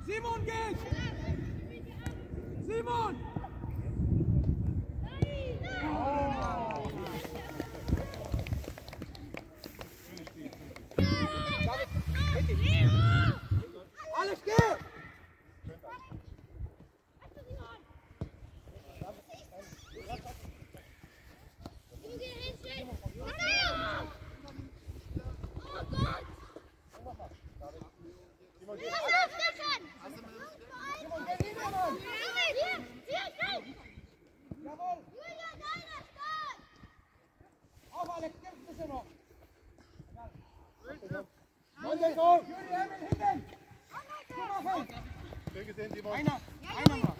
Simon geht! Simon! Alles geht! Jawohl! Auf, Alex, kämpft ein bisschen noch! Juri, Emil, hinten! Einer mal!